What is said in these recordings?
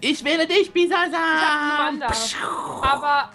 Ich wähle dich, Bisasam! Ich hab Glumanda. Aber...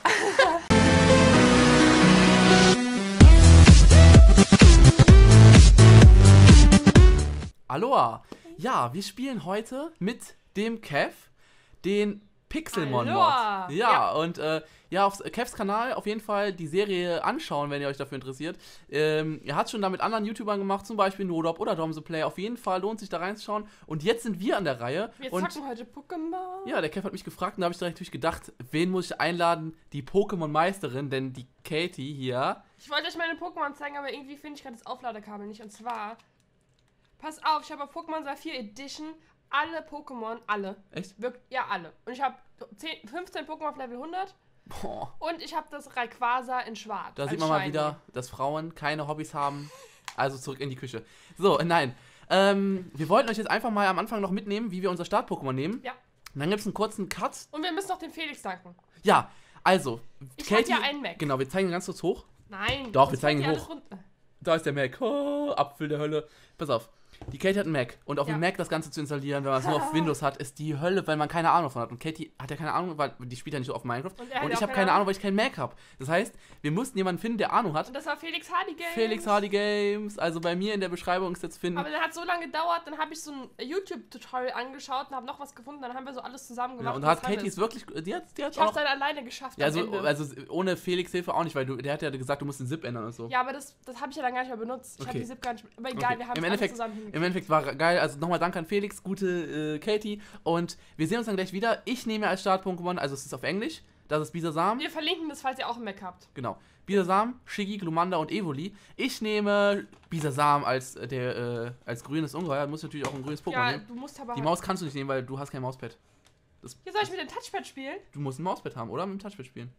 Aloha! Ja, wir spielen heute mit dem Kev, den Pixelmon-Mod. Aloha! Ja, und ja, auf Kevs Kanal auf jeden Fall die Serie anschauen, wenn ihr euch dafür interessiert. Er hat schon da mit anderen YouTubern gemacht, zum Beispiel Nodop oder DomSePlay. Auf jeden Fall lohnt sich da reinzuschauen. Und jetzt sind wir an der Reihe. Wir und zocken heute Pokémon. ja, der Kev hat mich gefragt und da habe ich direkt natürlich gedacht, wen muss ich einladen? Die Pokémon-Meisterin, denn die Katie hier. Ich wollte euch meine Pokémon zeigen, aber irgendwie finde ich gerade das Aufladekabel nicht. Und zwar, pass auf, ich habe auf Pokémon Saphir Edition alle Pokémon, alle. Echt? Ja, alle. Und ich habe 15 Pokémon auf Level 100 Boah. und ich habe das Rayquaza in schwarz. Da als sieht man mal Shiny. wieder, dass Frauen keine Hobbys haben. Also zurück in die Küche. So, nein. Wir wollten euch jetzt einfach mal am Anfang noch mitnehmen, wie wir unser Start-Pokémon nehmen. Ja. Und dann gibt es einen kurzen Cut. Und wir müssen noch dem Felix danken. Ja, also. Ich hab ja einen Mac. Genau, wir zeigen ihn ganz kurz hoch. Nein. Doch, das wir zeigen geht ihn ja hoch. alles runter. Da ist der Mac. Oh, Apfel der Hölle. Pass auf. Die Katie hat einen Mac. Und auf Ja. dem Mac das Ganze zu installieren, wenn man es nur auf Windows hat, ist die Hölle, weil man keine Ahnung davon hat. Und Katie hat ja keine Ahnung, weil die spielt ja nicht so auf Minecraft. Und er hat Und ja ich auch habe keine keine Ahnung, Ahnung. weil ich keinen Mac habe. Das heißt, wir mussten jemanden finden, der Ahnung hat. Und das war Felix Hardy Games. Felix Hardy Games. Also bei mir in der Beschreibung ist jetzt finden. Aber dann hat so lange gedauert, dann habe ich so ein YouTube-Tutorial angeschaut und habe noch was gefunden, dann haben wir so alles zusammen Ja, gemacht. und da hat das haben Katie wir es wirklich. Die hat Ich auch hab's noch. dann alleine geschafft. Ja, am Ende. also ohne Felix Hilfe auch nicht, weil der hat ja gesagt, du musst den Zip ändern und so. Ja, aber das habe ich ja dann gar nicht mehr benutzt. Ich habe Okay. die Zip gar nicht mehr. Aber egal, Okay. wir haben Im es alle Endeffekt, zusammen Im hingekriegt. Endeffekt war geil. Also nochmal Dank an Felix, gute Katie. Und wir sehen uns dann gleich wieder. Ich nehme als Start-Pokémon, also es ist auf Englisch. Das ist Bisasam. Wir verlinken das, falls ihr auch einen Mac habt. Genau. Bisasam, Shiggy, Glumanda und Evoli. Ich nehme Bisasam als grünes Ungeheuer. Du musst natürlich auch ein grünes Pokémon Ja, nehmen. du musst aber... Die Maus kannst du nicht nehmen, weil du hast kein Mauspad. Hier soll ich mit dem Touchpad spielen? Du musst ein Mauspad haben, oder? Mit dem Touchpad spielen.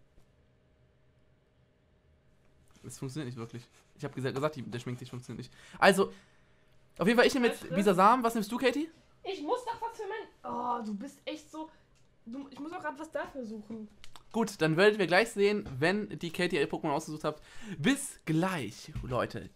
Das funktioniert nicht wirklich. Ich habe gesagt, der Schminktisch funktioniert nicht. Also, auf jeden Fall, ich nehme jetzt Bisasam. Was nimmst du, Katie? Ich muss doch was für mein... Oh, du bist echt so... Ich muss auch gerade was dafür suchen. Gut, dann werdet ihr gleich sehen, wenn die Katie ihr Pokémon ausgesucht habt. Bis gleich, Leute.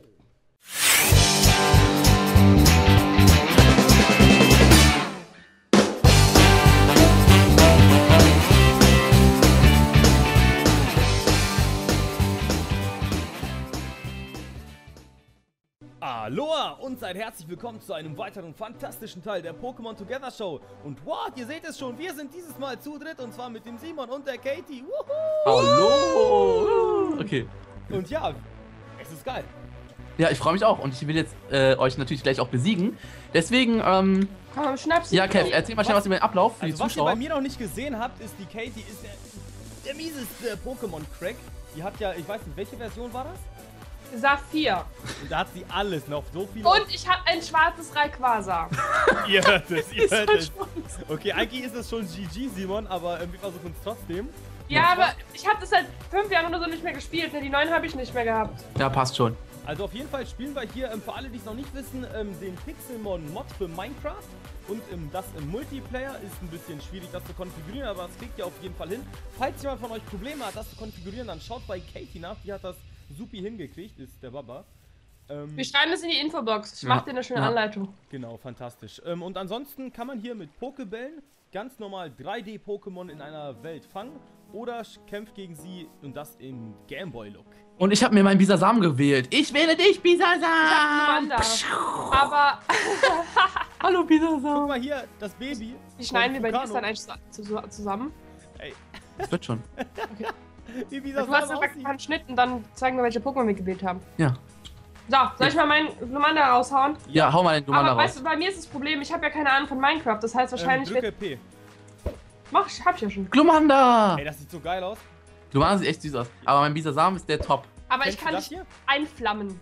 Aloha und seid herzlich willkommen zu einem weiteren fantastischen Teil der Pokémon Together Show. Und wow, ihr seht es schon, wir sind dieses Mal zu dritt und zwar mit dem Simon und der Katie. Wuhu! Hallo! Okay. Und ja, es ist geil. Ja, ich freue mich auch und ich will jetzt euch natürlich gleich auch besiegen. Deswegen, Komm, Schnaps. ja, Kev, erzähl mal schnell was über den Ablauf für Also die was ihr bei Zuschauer. mir noch nicht gesehen habt, ist die Katie ist der mieseste Pokémon-Crack. Die hat ja, ich weiß nicht, welche Version war das? Saphir. Und da hat sie alles noch, so viele... Und ich habe ein schwarzes Rayquaza. Ihr hört es, ihr hört halt es. Okay, eigentlich ist es schon GG, Simon, aber wir versuchen es trotzdem. Ja, aber ich habe das seit 5 Jahren oder so nicht mehr gespielt. Ne, die 9 habe ich nicht mehr gehabt. Ja, passt schon. Also auf jeden Fall spielen wir hier, für alle, die es noch nicht wissen, den Pixelmon-Mod für Minecraft. Und das im Multiplayer ist ein bisschen schwierig, das zu konfigurieren, aber das kriegt ihr auf jeden Fall hin. Falls jemand von euch Probleme hat, das zu konfigurieren, dann schaut bei Katie nach. Die hat das supi hingekriegt, ist der Baba. Wir schreiben das in die Infobox. Ich Ja. mache dir eine schöne Ja. Anleitung. Genau, fantastisch. Und ansonsten kann man hier mit Pokebällen ganz normal 3D-Pokémon in einer Welt fangen oder kämpft gegen sie und das im Gameboy-Look. Und ich habe mir meinen Bisasam gewählt. Ich wähle dich, Bisasam! Glumanda. Aber Hallo, Guck Bisasam! mal hier, das Baby. wie schneiden wir bei dir Vulcano. dann eigentlich zusammen? Ey, Das wird schon. wie Du das hast aussieht. einen Schnitt und dann zeigen wir, welche Pokémon wir gewählt haben. Ja. So, soll ich mal meinen Glumanda raushauen? Ja, hau mal den Glumanda Aber weißt raus. du, bei mir ist das Problem, ich habe ja keine Ahnung von Minecraft. Das heißt wahrscheinlich Drücke wird... P. Hab ich ja schon. Glumanda! Ey, das sieht so geil aus. Glumanda sieht echt süß aus. Aber mein Bisasam ist der Top. Aber ich Kennst du kann das nicht hier? einflammen.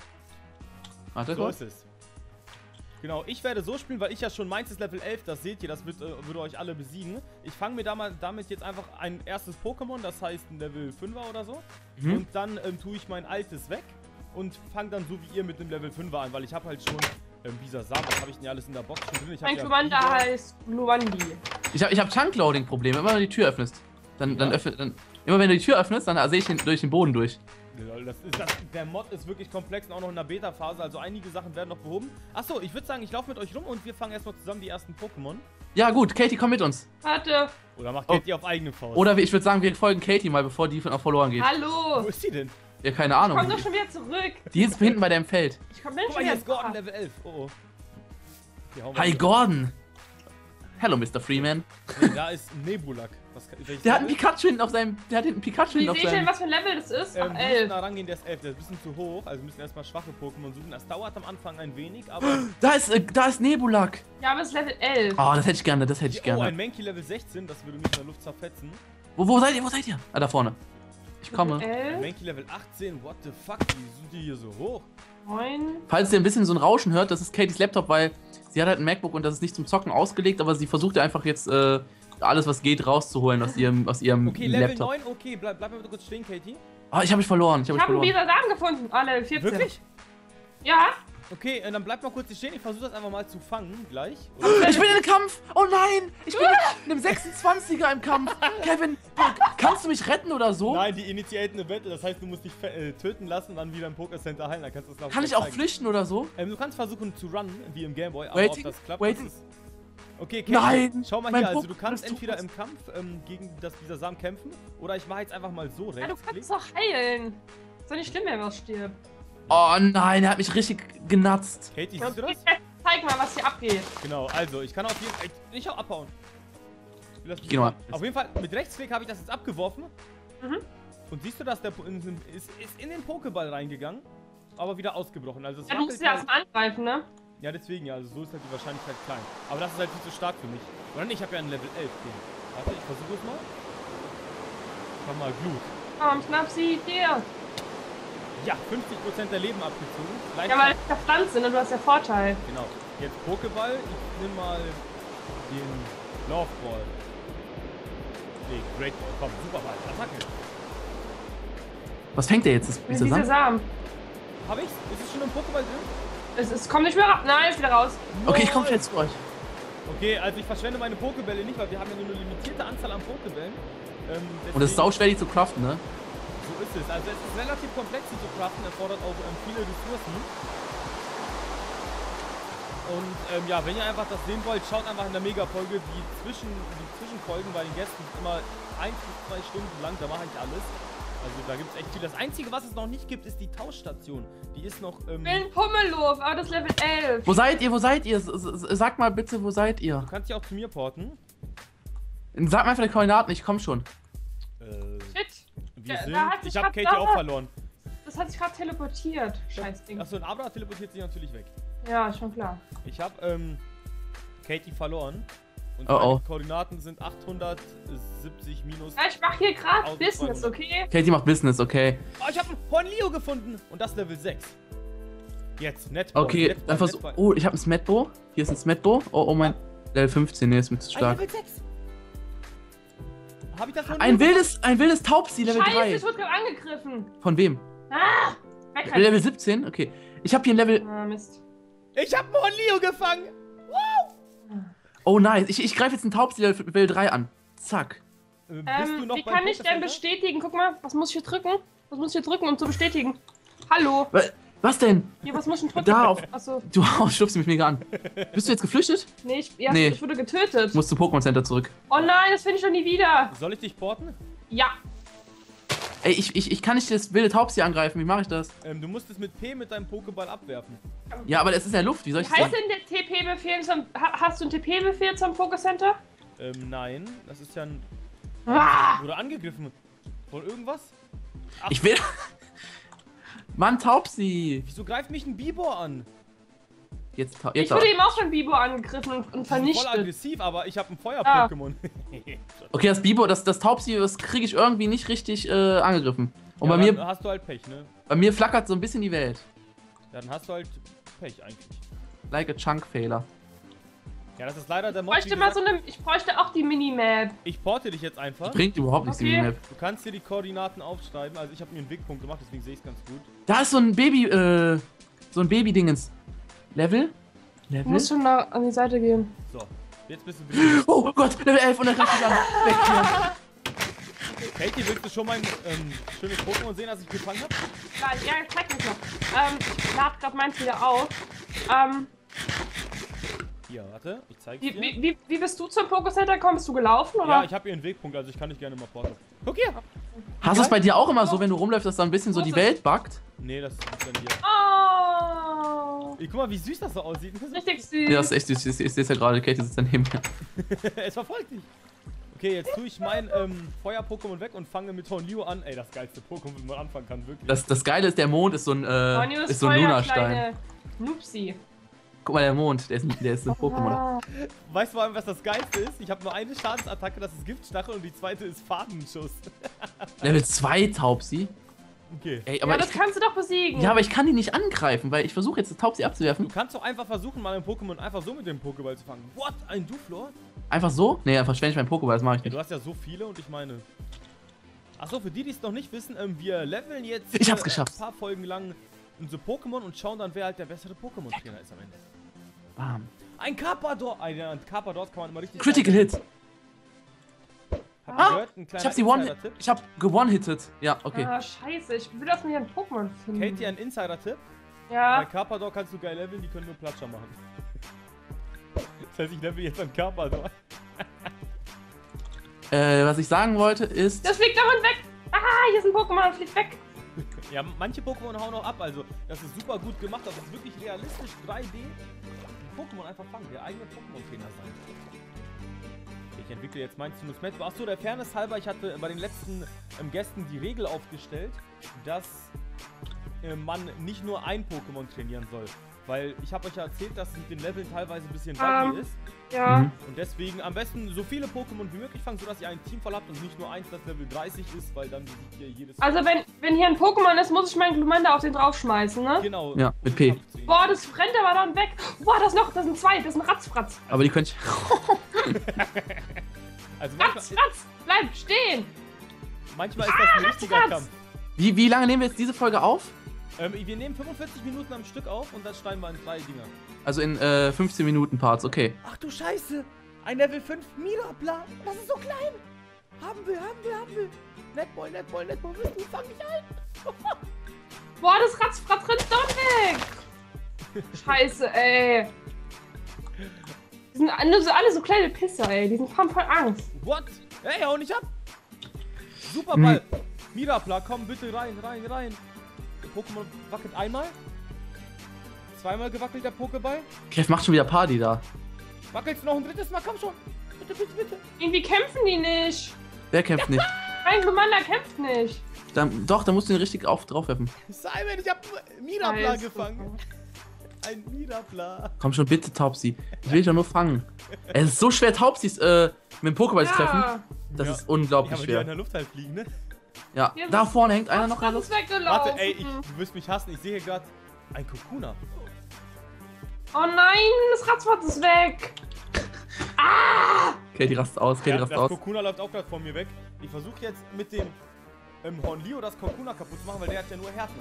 Warte So kurz. ist es. Genau, ich werde so spielen, weil ich ja schon meins ist Level 11, das seht ihr, das würde euch alle besiegen. Ich fange mir damit jetzt einfach ein erstes Pokémon, das heißt ein Level 5er oder so. Mhm. Und dann tue ich mein altes weg und fange dann so wie ihr mit dem Level 5er an, weil ich habe halt schon Bisasam, was habe ich denn hier alles in der Box schon drin? Ich hab Mein ja Glumanda Biber. heißt Gluandi. Ich hab Chunkloading-Probleme. Immer wenn du die Tür öffnest. Immer wenn du die Tür öffnest, dann sehe ich durch den Boden durch. Der Mod ist wirklich komplex und auch noch in der Beta-Phase, also einige Sachen werden noch behoben. Achso, ich würde sagen, ich laufe mit euch rum und wir fangen erstmal zusammen die ersten Pokémon. Ja gut, Katie, komm mit uns. Warte. Oder macht Katie auf eigene Faust? Oder ich würde sagen, wir folgen Katie mal, bevor die von verloren geht. Wo Hallo. ist sie denn? Ja, keine Ahnung. Komm doch schon wieder zurück. Die ist hinten bei deinem Feld. Ich komm Guck schon mal, hier wieder ist Gordon, zurück. Level 11. Oh oh. Okay, hau mal Hi rein. Gordon. Hello, Mr. Freeman. Nee, da ist Nebulak. Der hat einen Pikachu hinten auf seinem. Der hat hinten einen Pikachu Wie hinten auf sehe ich denn, seinem. was für ein Level das ist? Ach, Wir müssen 11. da rangehen, der ist 11. Der ist ein bisschen zu hoch. Also wir müssen erstmal schwache Pokémon suchen. Das dauert am Anfang ein wenig, aber... Da ist Nebulak. Ja, aber es ist Level 11. Oh, das hätte ich gerne, das hätte ich Oh, gerne. ein Mankey Level 16. Das würde mich in der Luft zerfetzen. Wo seid ihr? Wo seid ihr? Ah, da vorne. Ich komme. Ein 11, Mankey Level 18. What the fuck? Wie sind die hier so hoch? 9. Falls ihr ein bisschen so ein Rauschen hört, das ist Katies Laptop, weil sie hat halt ein MacBook und das ist nicht zum Zocken ausgelegt, aber sie versucht ja einfach jetzt alles, was geht, rauszuholen aus ihrem Okay, Level Laptop. 9. Okay, bleib mal bitte kurz stehen, Katie. Ah, ich habe mich verloren. Ich habe Ich mich habe einen verloren. Bisasam gefunden. Ah, Level 14. Wirklich? Ja. Okay, dann bleib mal kurz hier stehen. Ich versuche das einfach mal zu fangen gleich. Ich bin in einem Kampf! Oh nein! Ich bin in einem 26er im Kampf! Kevin, kannst du mich retten oder so? Nein, die initiaten eine Battle. Das heißt, du musst dich töten lassen und dann wieder im Pokécenter heilen. Dann kannst du es noch Kann ich auch flüchten oder so? Du kannst versuchen zu runnen, wie im Gameboy, aber Waiting, ob das klappt, waiting. das ist... Okay, Katie, Nein, schau mal mein hier, also Puck, du kannst das tut entweder was. im Kampf gegen dieser Samen kämpfen, oder ich mache jetzt einfach mal so Ja, du rechts. kannst doch heilen. Ist doch nicht schlimm, wenn was stirbt. Oh nein, er hat mich richtig genatzt. Katie, siehst du das? Zeig mal, was hier abgeht. Genau, also ich kann auf jeden Fall... Ich auch abhauen. Ich geh nochmal. Auf jeden Fall, mit Rechtsklick habe ich das jetzt abgeworfen. Mhm. Und siehst du, dass der ist in den Pokéball reingegangen, aber wieder ausgebrochen. Also es Ja, du musst ja erstmal angreifen, ne? Ja, deswegen, ja, also so ist halt die Wahrscheinlichkeit klein. Aber das ist halt viel zu stark für mich. Oder nicht, ich habe ja ein Level 11 Ding. Warte, ich versuche es mal. Mach mal Glut. Komm, schnapp sie dir. Ja, 50% der Leben abgezogen. Leicht Ja, weil es ja Pflanzen, ne? Du hast ja Vorteil. Genau. Jetzt Pokéball. Ich nehme mal den Love Ball. Nee, Great Ball. Komm, super Ball. Attacke. Was fängt der jetzt? Mit dieser Samen. Hab ich's? Ist es schon im Pokéball drin? Es kommt nicht mehr raus. Nein, ist wieder raus. Okay, ich komme jetzt zu euch. Okay, also ich verschwende meine Pokébälle nicht, weil wir haben ja nur eine limitierte Anzahl an Pokébällen. Und es ist sauschwer, die zu craften, ne? So ist es. Also es ist relativ komplex, die zu craften, erfordert auch viele Ressourcen. Und ja, wenn ihr einfach das sehen wollt, schaut einfach in der Mega-Folge. Die Zwischenfolgen bei den Gästen sind immer 1 bis 2 Stunden lang, da mache ich alles. Also da gibt es echt viel. Das Einzige, was es noch nicht gibt, ist die Tauschstation. Die ist noch... Ich will einen Pummelow, aber das ist Level 11. Wo seid ihr? Wo seid ihr? Sag mal bitte, wo seid ihr? du kannst dich auch zu mir porten. Sag mal einfach die Koordinaten, ich komm schon. Shit. Wir Ja, sind... da hat sich Ich habe grad Katie auch da- verloren. Das hat sich gerade teleportiert. Scheiß Ding. Achso, ein Abra teleportiert sich natürlich weg. Ja, schon klar. Ich habe Katie verloren. Und Oh, meine oh. Koordinaten sind 870 minus... Ja, ich mach hier gerade 1200. Business, okay? Katie macht Business, okay. Oh, ich habe einen Hornlio gefunden. Und das Level 6. Jetzt, Netball. Okay, Netball, dann versuch. Netball. Oh, ich habe ein Smetbo. Hier ist ein Smetbo. Oh, mein. Level 15, nee, ist mir zu Ein stark. Level 6. Habe ich das Ein wildes Taubsi, Level Scheiße, 3. ich wurde gerade angegriffen. Von wem? Ah! Weg halt. Level 17? Okay. Ich habe hier ein Level. Ah, Mist. Ich habe einen Hornlio gefangen. Oh, nice. Ich greife jetzt ein Taubsi Level 3 an. Zack. Bist du noch Wie beim kann ich denn Pokécenter? bestätigen? Guck mal, was muss ich hier drücken? Was muss ich hier drücken, um zu bestätigen? Hallo? Was denn? Hier, was muss ich denn drücken? Da auf. Achso. Du schubst mich mega an. Bist du jetzt geflüchtet? Nee, Nee. ich wurde getötet. Ich muss zum Pokémon Center zurück. Oh nein, das finde ich doch nie wieder. Soll ich dich porten? Ja. Ey, ich kann nicht das wilde Taubsi angreifen. Wie mache ich das? Du musst es mit P mit deinem Pokéball abwerfen. Ja, aber das ist in der Luft. Wie soll ich Wie das heißt machen? denn der TP-Befehl zum... Hast du einen TP-Befehl zum Pokécenter? Nein. Das ist ja ein... Ah! Wurde angegriffen. Von irgendwas? Ach, Ich will. Mann, Taubsi. wieso greift mich ein Bibor an? Jetzt Ich wurde eben auch von Bibo angegriffen und Voll vernichtet. aggressiv, aber ich habe ein Feuer-Pokémon. Okay, das Bibo, das Taubsi, das kriege ich irgendwie nicht richtig angegriffen. Und Ja, bei dann mir, hast du halt Pech, ne? bei mir flackert so ein bisschen die Welt. Dann hast du halt Pech eigentlich. Like a Chunk-Fehler. Ja, das ist leider der Ich Mod. bräuchte mal so eine... Ich bräuchte auch die Minimap. Ich porte dich jetzt einfach. Bringt überhaupt nichts, die Okay. Minimap. Du kannst dir die Koordinaten aufschreiben. Also ich habe mir einen Wegpunkt gemacht, deswegen sehe ich es ganz gut. Da ist so ein Baby, so ein Baby-Dingens. Level? Du Level? musst schon an die Seite gehen. So, jetzt bist du wieder. Oh Gott, Level 11 und dann greift mich an. Weg hier. Katie, willst du schon mein schönes Pokémon sehen, das ich gefangen habe? Ja, zeig mich noch. Ich lade gerade meins wieder auf. Hier, warte, ich zeige dir. Wie bist du zum Pokécenter gekommen? Bist du gelaufen, oder? Ja, ich habe hier einen Wegpunkt, also ich kann dich gerne mal porten. Guck hier! Hast du es bei dir auch immer so, wenn du rumläufst, dass da ein bisschen so die Welt buggt? Nee, das ist dann hier. Oh! Guck mal, wie süß das so aussieht. Richtig süß. Ja, das ist echt süß. Ich sehe es ja gerade, Katie sitzt daneben mir. Es verfolgt dich. Okay, jetzt tue ich mein Feuer-Pokémon weg und fange mit Hornlio an. Ey, das geilste Pokémon, wie man anfangen kann, wirklich. Das Geile ist, der Mond ist so ein, Hornio ist so ein Lunastein. kleine Nupsi. Guck mal, der Mond, der ist ein Pokémon. Ah. Weißt du, was das Geilste ist? Ich habe nur eine Schadensattacke, das ist Giftstachel und die zweite ist Fadenschuss. Level 2 Taubsi. Okay. Ey, Ja, aber das kannst du doch besiegen. ja, aber ich kann die nicht angreifen, weil ich versuche jetzt Taubsi abzuwerfen. Du kannst doch einfach versuchen, mal ein Pokémon einfach so mit dem Pokéball zu fangen. What? Ein Duflor? Einfach so? Nee, dann verschwende ich meinen Pokéball, das mache ich Ja, nicht. du hast ja so viele und ich meine... Achso, für die, die es noch nicht wissen, wir leveln jetzt Ich hab's geschafft. ein paar Folgen lang unsere Pokémon und schauen dann, wer halt der bessere Pokémon-Trainer ist am Ende. Bam. Ein Carpador! Ein Carpador kann man immer richtig... Critical Hit. Habt ihr gehört? Ein kleiner Ich hab sie Insider-Tipp. Ich hab gewonnen-hitted. Ja, okay. Ah, scheiße. Ich will erst mal hier ein Pokémon finden. Katie, ein Insider-Tipp. Bei Ja. Carpador kannst du geil leveln, die können nur Platscher machen. Das heißt, ich level jetzt an Carpador. Was ich sagen wollte ist... Das fliegt dauernd weg. Ah, hier ist ein Pokémon, das fliegt weg. Ja, manche Pokémon hauen auch ab, also das ist super gut gemacht, das ist wirklich realistisch 3D. Pokémon einfach fangen, der eigene Pokémon-Trainer sein. Ich entwickle jetzt meins zu Smash. Achso, der Fairness halber, ich hatte bei den letzten Gästen die Regel aufgestellt, dass man nicht nur ein Pokémon trainieren soll. Weil ich habe euch ja erzählt, dass es mit den Leveln teilweise ein bisschen buggy ist. Ja. Mhm. Und deswegen am besten so viele Pokémon wie möglich fangen, sodass ihr ein Team voll habt und nicht nur eins, das Level 30 ist, weil dann besiegt ihr jedes... Also wenn hier ein Pokémon ist, muss ich meinen Glumanda auf den draufschmeißen, ne? Genau. Ja, mit P. Boah, das rennt aber dann weg. Boah, das sind zwei, das ist ein Ratzfratz. Aber die könnte ich... Also Ratzfratz, bleib stehen. manchmal ist das ein richtiger Ratz. Kampf. Wie lange nehmen wir jetzt diese Folge auf? Wir nehmen 45 Minuten am Stück auf und dann schneiden wir in 3 Dinger. Also in 15 Minuten Parts, okay. Ach du Scheiße! Ein Level 5 Mirapla! Das ist so klein! Haben wir! Netball, willst du? Fang mich ein! Boah, das Ratzfratz rennt doch weg. Scheiße, ey. Die sind alle so kleine Pisser, ey. Die sind voll Angst. What? Hey, hau nicht ab! Superball! Mirapla, komm bitte rein! Der Pokémon wackelt einmal. Zweimal gewackelt der Pokéball. Kev macht schon wieder Party da. Wackelt's noch ein drittes Mal? Komm schon! Bitte! Irgendwie kämpfen die nicht. Wer kämpft nicht? Mein Glumanda kämpft nicht. Doch, da musst du den richtig draufwerfen. Simon, ich hab Mirapla Scheiße. gefangen! Ein Mirapla! Komm schon, bitte, Taubsi. Ich will dich doch nur fangen. Es ist so schwer, Taubsis mit dem Pokéball zu treffen. Das Ja. ist unglaublich Ja, aber die in schwer. der Luft halt fliegen, ne? Ja, Hier da ist- vorne hängt einer noch in der Das Luft. ist weggelaufen. Warte, ey, du wirst mich hassen. Ich sehe hier gerade ein Kokuna. Oh nein, das Ratzfratz ist weg. Okay, die rastet aus, Ja, rastet das aus. Kokuna läuft auch gerade von mir weg. Ich versuche jetzt mit dem Hornlio das Kokuna kaputt zu machen, weil der hat ja nur Härtner.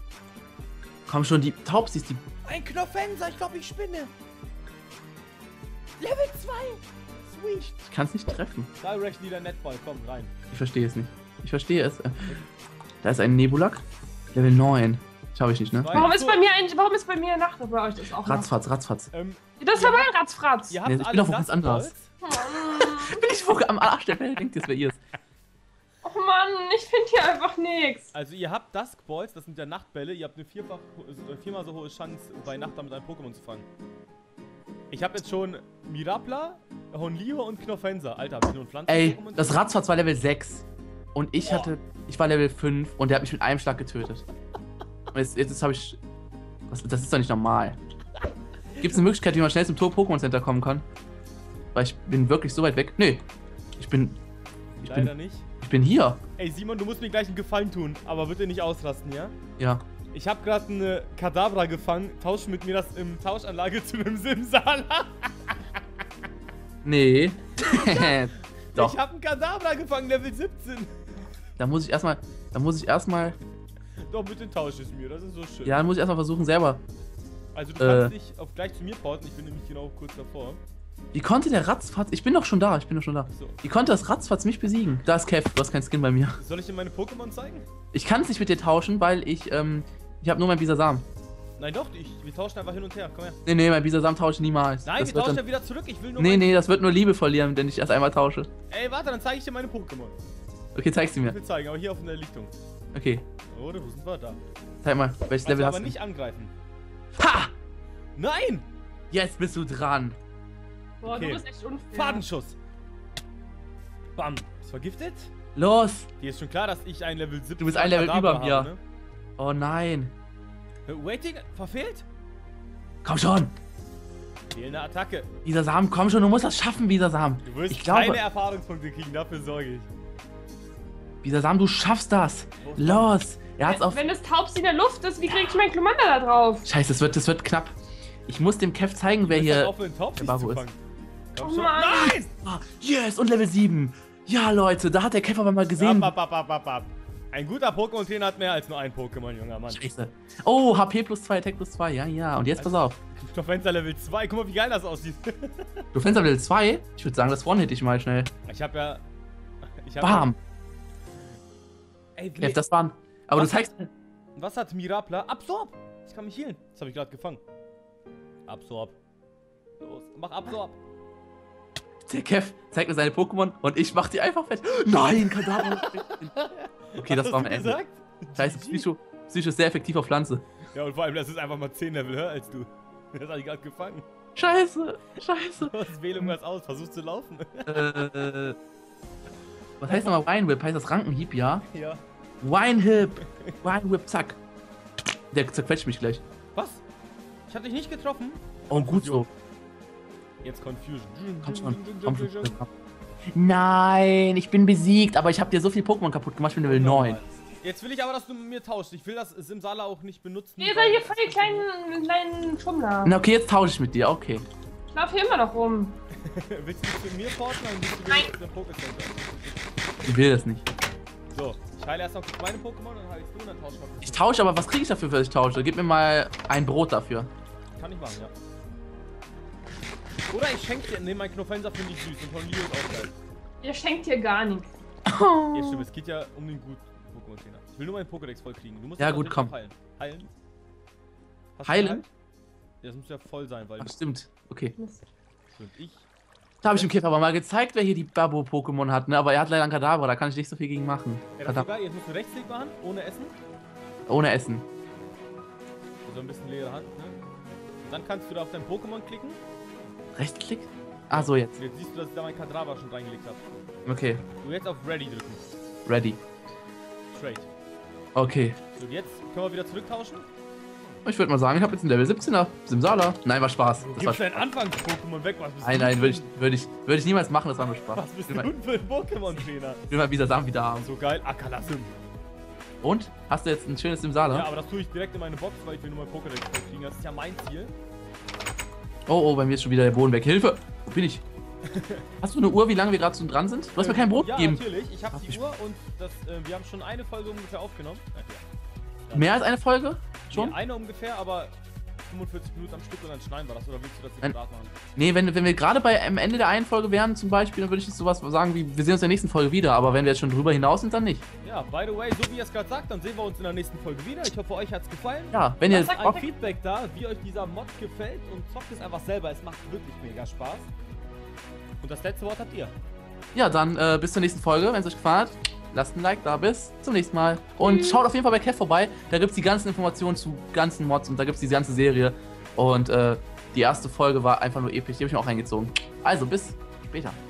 Komm schon, die Taubsis, die... Ein Knopfenser, ich glaube, ich spinne. Level 2. Sweet. Ich kann es nicht treffen. Direct Leader Netball, komm rein. Ich verstehe es nicht. Ich verstehe es. Da ist ein Nebulak. Level 9. Schaffe ich nicht, ne? Warum ist bei mir Nacht? Bei euch ist auch Nacht. Ratzfatz. Das war mein Ratzfratz. Ihr habt Nee, ich bin alle doch wo ganz anders. Duskballs. Bin ich wohl am Arsch der Welt? Denkt ihr, es wäre ihrs? Oh Mann, ich finde hier einfach nichts. Also ihr habt Duskballs, das sind ja Nachtbälle. Ihr habt eine viermal so hohe Chance, bei Nacht damit ein Pokémon zu fangen. Ich habe jetzt schon Mirapla, Hornlio und Knopfenser. Alter, hab ich nur ein Pflanzen. Ey, das Ratzfatz war Level 6. Und ich war Level 5 und der hat mich mit einem Schlag getötet. Und jetzt habe ich... Das ist doch nicht normal. Gibt es eine Möglichkeit, wie man schnell zum Pokémon Center kommen kann? Weil ich bin wirklich so weit weg. Nee. Ich bin hier. Ey Simon, du musst mir gleich einen Gefallen tun, aber bitte nicht ausrasten, ja? Ja. Ich habe gerade eine Kadabra gefangen. Tausch mit mir das im Tauschanlage zu einem Simsala. Nee. Doch. Ich habe einen Kadabra gefangen, Level 17. Da muss ich erstmal... Doch, bitte tausch es mir, das ist so schön. Ja, dann muss ich erstmal versuchen, selber. Also du kannst dich auf gleich zu mir porten, ich bin nämlich genau kurz davor. Wie konnte der ratzfatz... Ich bin doch schon da, So. Wie konnte das ratzfatz mich besiegen? Da ist Kev, du hast keinen Skin bei mir. Soll ich dir meine Pokémon zeigen? Ich kann es nicht mit dir tauschen, weil ich habe nur mein Bisasam. Nein, doch, wir tauschen einfach hin und her. Komm her. Nee, mein Bisasam tausche ich niemals. Nein, das wir wird tauschen dann... ja wieder zurück. Ich will nur. Nee, das wird nur Liebe verlieren, wenn ich erst einmal tausche. Ey, warte, dann zeige ich dir meine Pokémon. Okay, zeig sie Ich mir. will zeigen, aber hier auf der Lichtung. Okay, Oder, wo sind wir da? zeig mal, welches Level Aber hast du? nicht angreifen. Ha! Nein! Jetzt bist du dran. Boah, Okay. du bist echt unfair. Fadenschuss. Bam. Ist vergiftet? Los! Dir ist schon klar, dass ich ein Level 17 Du bist ein Level Kadabra über mir. habe, ne? Oh nein. Waiting, verfehlt? Komm schon! Fehlende Attacke. Bisasam, komm schon, du musst das schaffen, Bisasam. Du wirst Ich glaube- keine Erfahrungspunkte kriegen, dafür sorge ich. Bisasam, du schaffst das. Los! Er hat's auf... Wenn das Taubsi in der Luft ist, wie krieg ich meinen Klumanda da drauf? Scheiße, das wird knapp. Ich muss dem Kev zeigen, wer Du hier... auf den Top der Babo zu ist. fangen. Komm Oh schon. Mann. Nein! Ah, yes, und Level 7. Ja, Leute, da hat der Kev aber mal gesehen. Ab. Ein guter Pokémon-Trainer hat mehr als nur ein Pokémon, junger Mann. Scheiße. Oh, HP plus 2, Attack plus 2. Ja. Und jetzt pass auf. Fenster Level 2. Guck mal, wie geil das aussieht. Du fändest Level 2? Ich würde sagen, das One-Hit ich mal schnell. Ich hab ja... Bam. Ey, Kev, das waren... Aber Was? du zeigst... was hat Mirapla? Absorb! Ich kann mich healen. Das habe ich gerade gefangen. Absorb. Los, mach Absorb. Der Kev zeigt mir seine Pokémon und ich mach die einfach fett. Nein, Kadabra. Okay, das Was war hast mein du Ende. gesagt? Scheiße, Psycho ist sehr effektiv auf Pflanze. Ja, und vor allem, das ist einfach mal 10 Level höher als du. Das hab ich gerade gefangen. Scheiße. Du hast wähl irgendwas aus, versuchst zu laufen. Was heißt nochmal Wine Whip? Heißt das Rankenhieb, ja? Ja. Wine Whip, zack. Der zerquetscht mich gleich. Was? Ich hab dich nicht getroffen. Oh, gut so. Jetzt Confusion. Komm schon. Nein, ich bin besiegt, aber ich habe dir so viel Pokémon kaputt gemacht, ich bin Level 9. Jetzt will ich aber, dass du mit mir tauschst. Ich will das Simsala auch nicht benutzen. Ihr seid hier voll die kleinen Schummler. Na okay, jetzt tausche ich mit dir, okay. Ich laufe hier immer noch rum. Willst du nicht mit mir porten, dann bist du Nein. wieder in Pokécenter. Ich will das nicht. So, ich heile erst noch meine Pokémon, dann heilst du und dann tauschen wir. Ich tausche, aber was kriege ich dafür, wenn ich tausche? Gib mir mal ein Brot dafür. Kann ich machen, ja. Oder ich schenke dir, mein Knofenser finde ich süß und von Leo ist auch geil. Ihr schenkt hier gar nichts. Ja, stimmt, es geht ja um den guten Pokémon-Trainer. Ich will nur meinen Pokédex voll kriegen. Du musst Ja, jetzt gut, auch komm. heilen. Heilen? Hast du Heilen? geheilt? Ja, das muss ja voll sein, weil Ach, stimmt. Okay. stimmt, ich. Da habe ich dem Kev aber mal gezeigt, wer hier die Babo-Pokémon hat, ne? Aber er hat leider einen Kadabra, da kann ich nicht so viel gegen machen. Ja, das ist egal, jetzt musst du Rechtsklick machen, ohne Essen. Ohne Essen. Also ein bisschen leere Hand, ne? Und dann kannst du da auf dein Pokémon klicken. Rechtsklick? Ah, so jetzt. Und jetzt siehst du, dass ich da mein Kadabra schon reingelegt habe. Okay. Und jetzt auf Ready drücken. Ready. Trade. Okay. So, und jetzt können wir wieder zurücktauschen. Ich würde mal sagen, ich habe jetzt einen Level 17er Simsala. Nein, war Spaß. Das war Gibst dein Anfangs-Pokémon weg, was bist Nein, du? nein, würde ich niemals machen, das war nur Spaß. Was bist Ich du will denn für ein Pokémon-Trainer? mal Bisasam wieder haben. So geil. Akalasim. Und? Hast du jetzt ein schönes Simsala? Ja, aber das tue ich direkt in meine Box, weil ich will nur mein Pokédex kriegen. Das ist ja mein Ziel. Oh, bei mir ist schon wieder der Boden weg. Hilfe! Wo bin ich? Hast du eine Uhr, wie lange wir gerade dran sind? Du hast mir kein Brot Ja, gegeben. natürlich. Ich habe Ach, die wie Uhr und das, wir haben schon eine Folge ungefähr aufgenommen. Mehr als eine Folge? Schon? Nee, eine ungefähr, aber 45 Minuten am Stück und dann schneiden wir das. Oder willst du das Ein- separat machen? Nee, wenn wir gerade am Ende der einen Folge wären zum Beispiel, dann würde ich jetzt sowas sagen wie, wir sehen uns in der nächsten Folge wieder. Aber wenn wir jetzt schon drüber hinaus sind, dann nicht. Ja, by the way, so wie ihr es gerade sagt, dann sehen wir uns in der nächsten Folge wieder. Ich hoffe, euch hat es gefallen. Ja, wenn ihr... Lasst ein Feedback da, wie euch dieser Mod gefällt und zockt es einfach selber. Es macht wirklich mega Spaß. Und das letzte Wort habt ihr. Ja, dann bis zur nächsten Folge. Wenn es euch gefallen hat, lasst ein Like da. Bis zum nächsten Mal. Und schaut auf jeden Fall bei Kev vorbei. Da gibt es die ganzen Informationen zu ganzen Mods und da gibt es die ganze Serie. Und die erste Folge war einfach nur episch. Die habe ich mir auch reingezogen. Also, bis später.